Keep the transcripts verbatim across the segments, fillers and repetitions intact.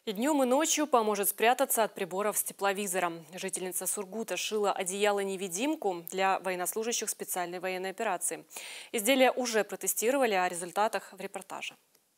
И днем, и ночью поможет спрятаться от приборов с тепловизором. Жительница Сургута шила одеяло-невидимку для военнослужащих специальной военной операции. Изделие уже протестировали, о результатах в репортаже.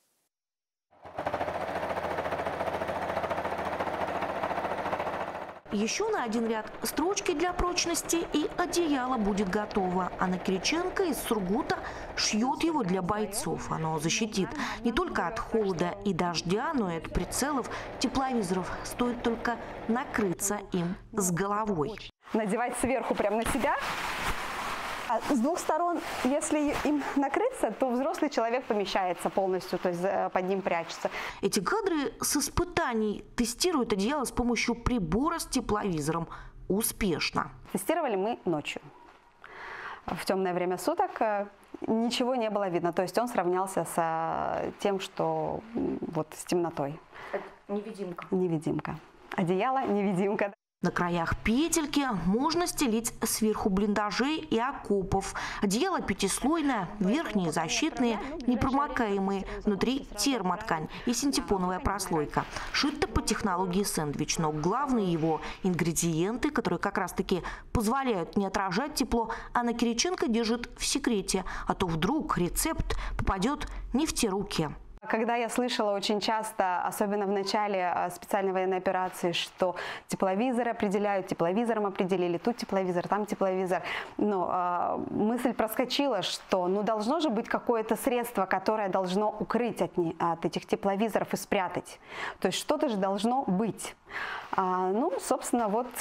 Еще на один ряд строчки для прочности, и одеяло будет готово. Анна Кириченко из Сургута шьет его для бойцов. Оно защитит не только от холода и дождя, но и от прицелов тепловизоров. Стоит только накрыться им с головой. Надевать сверху прямо на себя. А с двух сторон, если им накрыться, то взрослый человек помещается полностью, то есть под ним прячется. Эти кадры с испытаний. Тестируют одеяло с помощью прибора с тепловизором. Успешно. Тестировали мы ночью. В темное время суток ничего не было видно. То есть он сравнялся с тем, что вот с темнотой. Невидимка. Невидимка. Одеяло невидимка. На краях петельки можно стелить сверху блиндажей и окопов. Одеяло пятислойное, верхние защитные, непромокаемые, внутри термоткань и синтепоновая прослойка. Шито по технологии сэндвич, но главные его ингредиенты, которые как раз-таки позволяют не отражать тепло, Анна Кириченко держит в секрете, а то вдруг рецепт попадет не в те руки. Когда я слышала очень часто, особенно в начале специальной военной операции, что тепловизор определяют, тепловизором определили, тут тепловизор, там тепловизор, но э, мысль проскочила, что ну должно же быть какое-то средство, которое должно укрыть от, не, от этих тепловизоров и спрятать. То есть что-то же должно быть. А, ну, собственно, вот...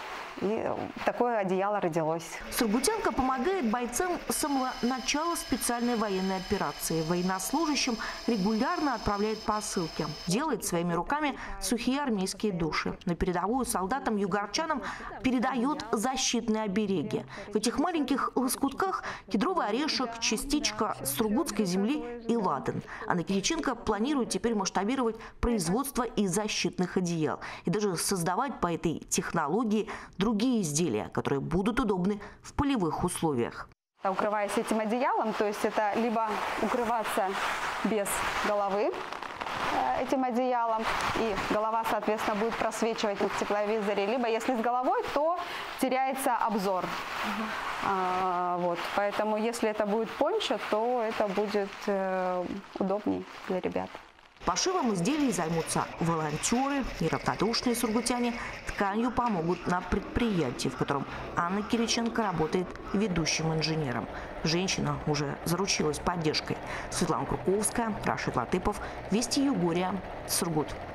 И такое одеяло родилось. Сургутянка помогает бойцам с самого начала специальной военной операции. Военнослужащим регулярно отправляет посылки. Делает своими руками сухие армейские души. На передовую солдатам-югорчанам передает защитные обереги. В этих маленьких лоскутках кедровый орешек, частичка сургутской земли и ладан. Анна Кириченко планирует теперь масштабировать производство и защитных одеял. И даже создавать по этой технологии другие изделия, которые будут удобны в полевых условиях. Укрываясь этим одеялом, то есть это либо укрываться без головы этим одеялом, и голова, соответственно, будет просвечивать в тепловизоре, либо если с головой, то теряется обзор. Угу. А, вот. Поэтому если это будет пончо, то это будет э, удобней для ребят. Пошивом изделий займутся волонтеры, неравнодушные сургутяне. Тканью помогут на предприятии, в котором Анна Кириченко работает ведущим инженером. Женщина уже заручилась поддержкой. Светлана Курковская, Рашид Латыпов, Вести Югория, Сургут.